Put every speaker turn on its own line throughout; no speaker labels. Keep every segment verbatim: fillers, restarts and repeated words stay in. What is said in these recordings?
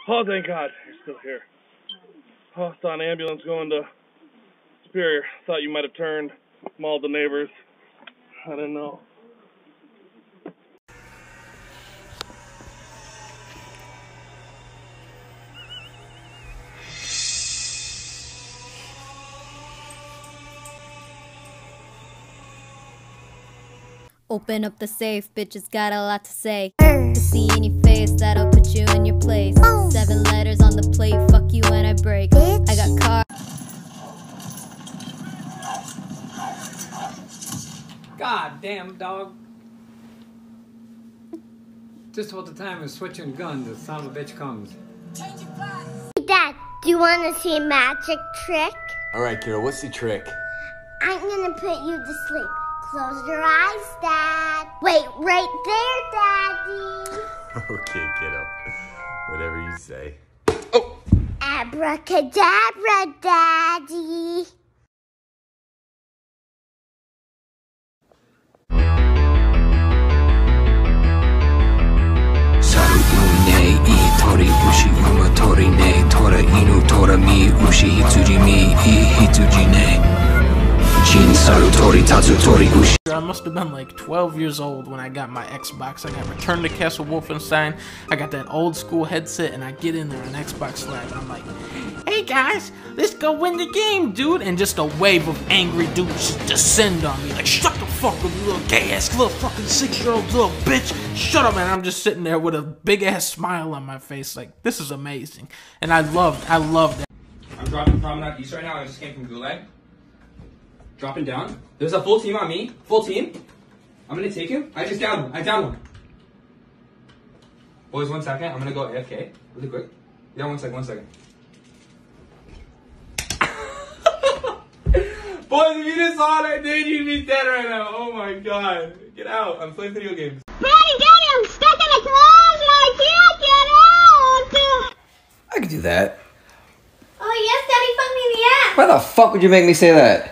Oh, thank God, you're still here. Oh, saw an ambulance going to Superior. Thought you might have turned, mauled the neighbors. I didn't know.
Open up the safe, bitches got a lot to say. To see in your face, that'll put you in your place. Seven letters on the plate, fuck you when I break. I got car.
God damn, dog. Just about the time of switching guns, the son of a bitch comes.
Dad, do you want to see a magic trick?
Alright, Kira, what's the trick?
I'm gonna put you to sleep. Close your eyes, Dad. Wait, right there, Daddy.
Okay, kiddo. Whatever you say.
Oh! Abracadabra, Daddy.
Tori ushi uma tori ne tora inu tora mi ushi hitsuji mi I hitsuji ne Jin saru tori tatsu tori ushi.
I must have been like twelve years old when I got my Xbox. I got Return to Castle Wolfenstein. I got that old school headset and I get in there on Xbox Live and I'm like, hey guys, let's go win the game, dude. And just a wave of angry dudes just descend on me like, shut the fuck up, you little gay ass little fucking six year old little bitch. Shut up, man. I'm just sitting there with a big ass smile on my face like, this is amazing. And I loved, I loved that.
I'm dropping Promenade East right now. I just came from Gulag. Dropping down. There's a full team on me. Full team. I'm gonna take him. I just downed him. I downed him. Boys, one second. I'm gonna go A F K really quick. Yeah, one second, one second. Boys, if you just saw what I did, you'd be dead right now. Oh my god. Get out. I'm playing video games.
Daddy, Daddy, I'm stuck in a closet. I can't get out.
I could do that.
Oh, yes, Daddy, fuck me in the ass.
Why the fuck would you make me say that?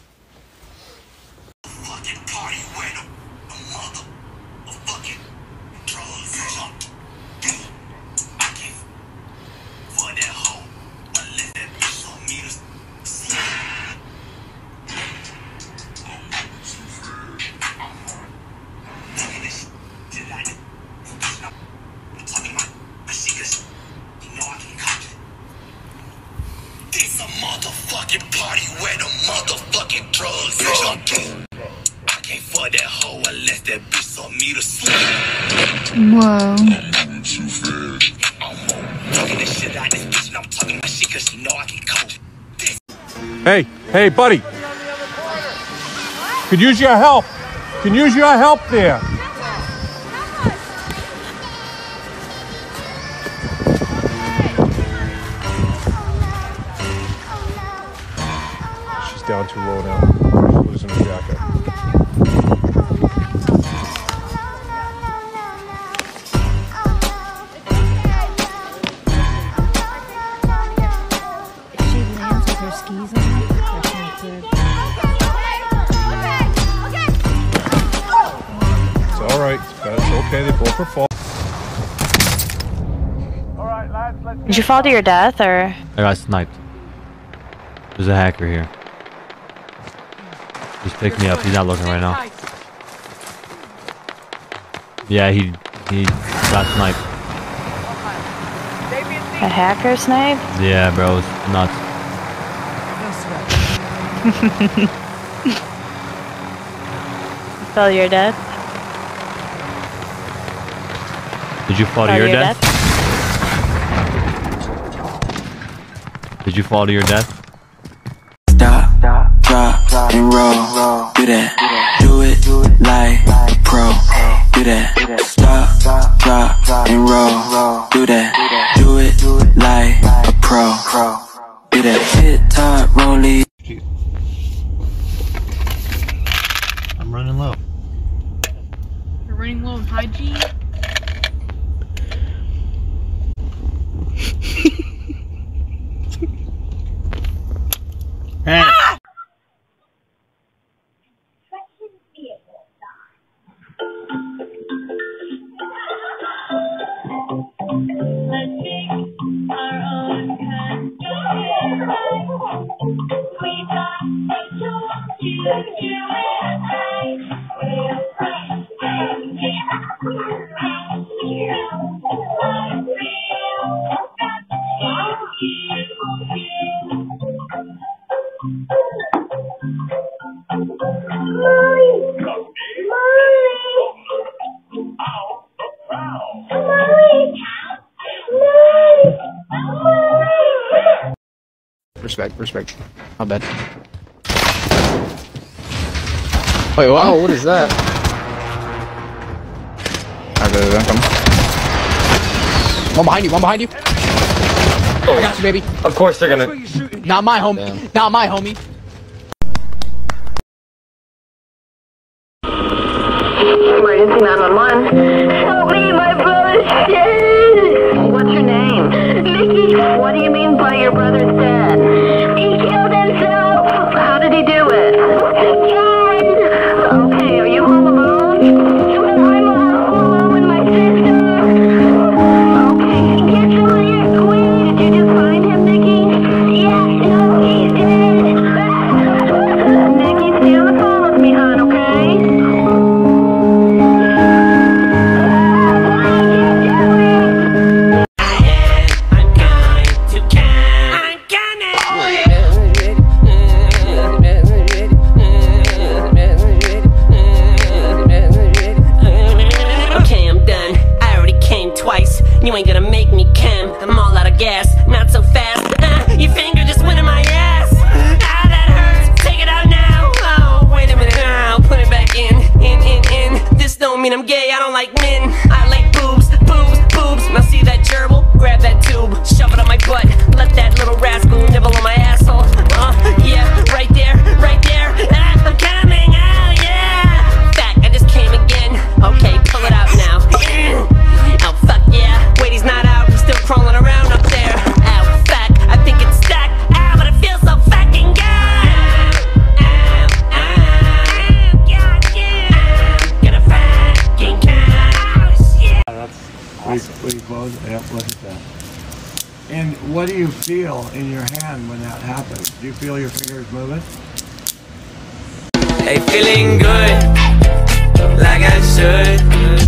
Motherfucking party where the motherfucking drugs is on. I can't fuck that hoe unless that bitch saw me to sleep.
Whoa.
I'm too fast. I'm talking this shit out this bitch and I'm talking my shit cause she know I can coach.
Hey, hey, buddy. Could use your help. Can use your help there. Down too low now. She's losing her jacket.
If she lands with her skis on, that's not good.
It's all right. It's okay. They both are fall.
Did you fall to your death, or?
I got sniped. There's a hacker here. Just pick me up. He's not looking right now. Yeah, he he got sniped.
A hacker snipe?
Yeah, bro, it's nuts.
Fell to your death?
Did you fall to your, your death? death? Did you fall to your death?
Stop, drop, and roll. Do that. Do it like a pro. Do that. Stop, drop, and roll. Do that. Do it like a pro. Do that. Hit top, rollie.
I'm running low.
You're running low on hygiene?
Hey.
Ah!
I think
Respect, respect. My bad. Wait, what? Oh, what is that? Okay, I'm coming. One behind you, one behind you. I got you, baby.
Of course they're gonna.
Not my homie. Damn. Not my homie.
Emergency nine one one. Help me, my brother's dead. What's your name? Mickey. What do you mean by your brother's dead? He killed himself. How did he do it? Again. Okay, are you home alone? I'm home alone with my sister. Okay, get someone here quick. Did you just find him, Mickey? Yeah, no, he's dead. Mickey, stay on the phone with me, hon, okay?
You ain't gonna make me chem. I'm all out of gas, not so fast. Uh, your finger just went in my ass. Ah, that hurts. Take it out now. Oh, wait a minute. I'll put it back in, in, in, in. This don't mean I'm gay. I don't like men. I like boobs, boobs, boobs. Now see that gerbil? Grab that tube, shove it on my butt. Let that little rascal nibble on my asshole. Uh, yeah, right there, right there. Ah, I'm coming out, yeah. Fact, I just came again. Okay, pull it out now. Oh, fuck yeah. Wait, he's not out. He's still crawling around up there. Oh, fuck. I think it's stuck. Ah, but it feels so fucking good. Oh, oh, oh, God, yeah. I'm gonna fucking come. Oh, shit.
That's awesome. We, we both, yeah, look at that. And what do you feel in your hand when that happens? Do you feel your fingers moving?
Hey, feeling good. Like I should.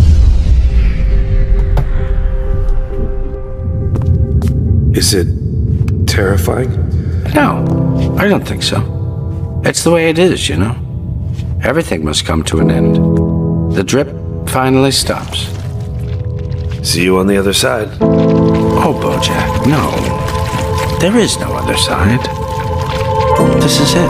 Is it terrifying?
No, I don't think so. It's the way it is, you know. Everything must come to an end. The drip finally stops.
See you on the other side.
Oh, Bojack, no. There is no other side. This is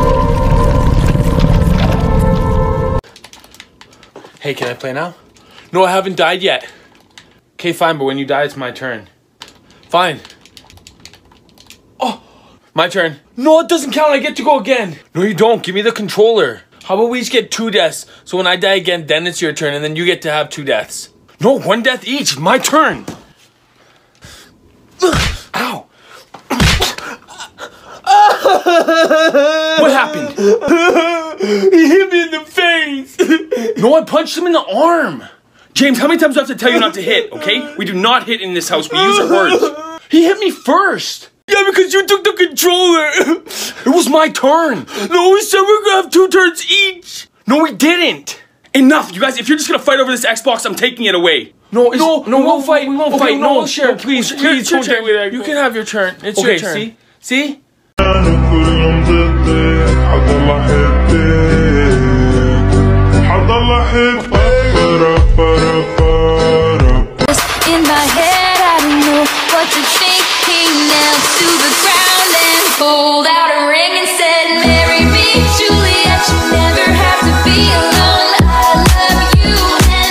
it.
Hey, can I play now? No, I haven't died yet. Okay, fine, but when you die, it's my turn. Fine. Oh, my turn. No, it doesn't count. I get to go again. No, you don't. Give me the controller. How about we each get two deaths? So when I die again, then it's your turn, and then you get to have two deaths. No, one death each. My turn. Ow. What happened? He hit me in the face. No, I punched him in the arm. James, how many times do I have to tell you not to hit, okay? We do not hit in this house. We use our words. He hit me first. Yeah, because you took the controller. It was my turn. No, we said we we're gonna have two turns each. No, we didn't. Enough, you guys. If you're just gonna fight over this Xbox, I'm taking it away. No, no, no, we won't fight. We won't okay, fight. No, no, share. No, please, please, please, don't take me. You can have your turn. It's okay, your turn. See, see.
In my head, I don't know what to think. He knelt to the ground and pulled out a ring and said, "Marry me, Juliet. You never have to be alone. I love you, and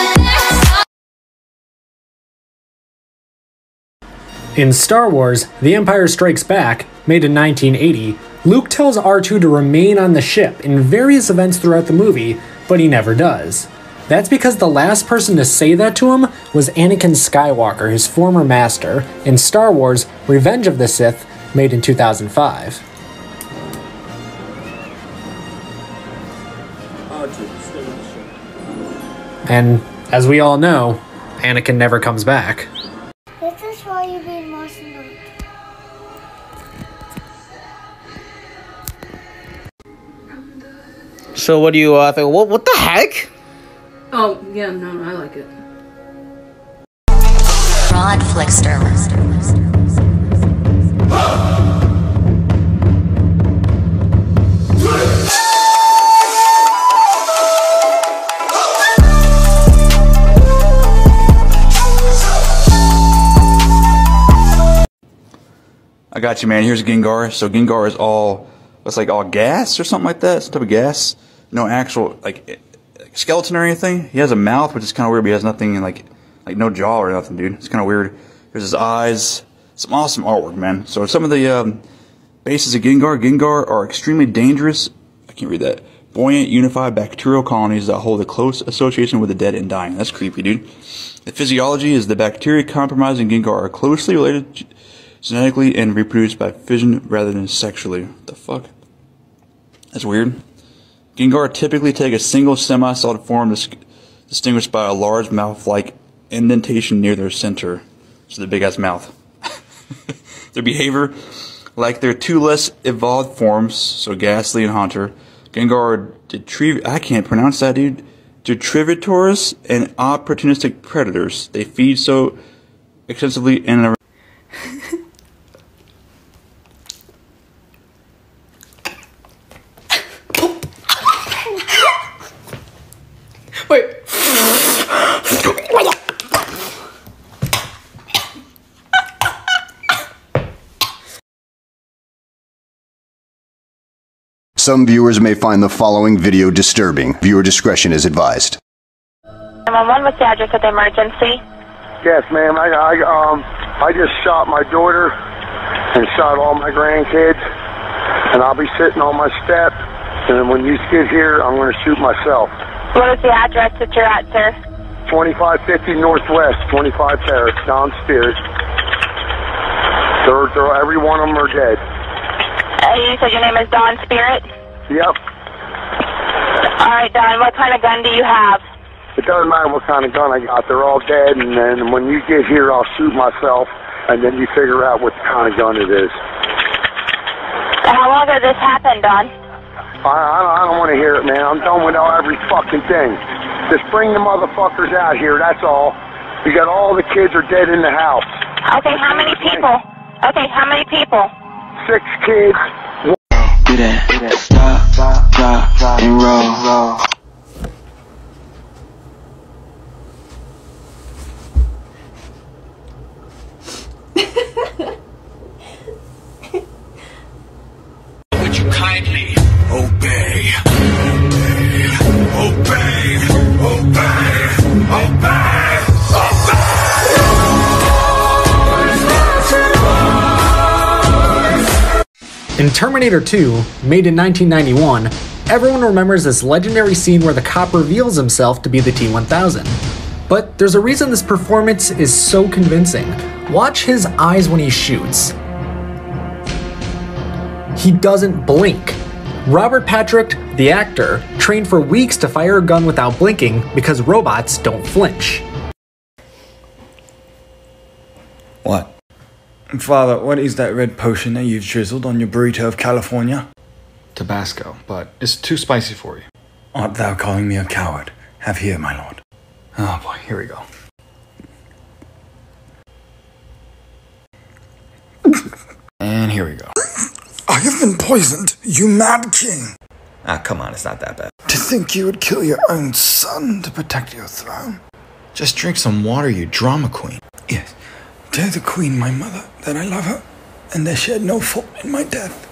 that's all."
In Star Wars, The Empire Strikes Back, made in nineteen eighty, Luke tells R two to remain on the ship in various events throughout the movie, but he never does. That's because the last person to say that to him was Anakin Skywalker, his former master, in Star Wars Revenge of the Sith, made in two thousand five. And as we all know, Anakin never comes back.
This is why you be emotional.
So what do you uh, think? What, what the heck?
Oh, yeah, no, no, I like it.
fraud flickster.
I got you, man. Here's Gengar. So Gengar is all, it's like all gas or something like that. Some type of gas. No actual like skeleton or anything. He has a mouth, which is kind of weird. But he has nothing like, like no jaw or nothing, dude. It's kind of weird. Here's his eyes. Some awesome artwork, man. So some of the um, bases of Gengar. Gengar are extremely dangerous. I can't read that. Buoyant, unified bacterial colonies that hold a close association with the dead and dying. That's creepy, dude. The physiology is the bacteria compromising Gengar are closely related genetically and reproduced by fission rather than sexually. What the fuck? That's weird. Gengar typically take a single semi-solid form distinguished by a large mouth-like indentation near their center. So the big-ass mouth. Their behavior, like their two less evolved forms, so Ghastly and Haunter, Gengar are detriv- I can't pronounce that, dude. Detritivores and opportunistic predators. They feed so extensively in a
Wait.
Some viewers may find the following video disturbing. Viewer discretion is advised.
nine one one, what's the address of the emergency?
Yes, ma'am. I, I um I just shot my daughter and shot all my grandkids, and I'll be sitting on my step. And then when you get here, I'm going to shoot myself.
What is the address that you're at, sir?
twenty-five fifty Northwest, twenty-five Terrace, Don Spirit. They're, they're, every one of them are dead.
Uh, you said your name is Don Spirit?
Yep.
All right, Don, what kind of gun do you have?
It doesn't matter what kind of gun I got. They're all dead, and then when you get here, I'll shoot myself, and then you figure out what kind of gun it is.
How long ago this happened, Don?
I, I, I don't want to hear it, man. I'm done with all, every fucking thing. Just bring the motherfuckers out here, that's all. We got all the kids are dead in the house.
Okay, how many people? Okay, how many people?
Six kids.
Do that, do that, stop, stop, drop, drop, and roll, roll.
Would you kindly obey, obey, obey, obey, obey, obey?
In Terminator two, made in nineteen ninety-one, everyone remembers this legendary scene where the cop reveals himself to be the T one thousand. But there's a reason this performance is so convincing. Watch his eyes when he shoots. He doesn't blink. Robert Patrick, the actor, trained for weeks to fire a gun without blinking because robots don't flinch.
What? Father, what is that red potion that you've drizzled on your burrito of California?
Tabasco, but it's too spicy for you.
Art thou calling me a coward? Have here, my lord.
Oh boy, here we go. And here we go.
I have been poisoned, you mad king!
Ah, come on, it's not that bad.
To think you would kill your own son to protect your throne?
Just drink some water, you drama queen.
Yes, tell the queen, my mother, that I love her, and there shed no fault in my death.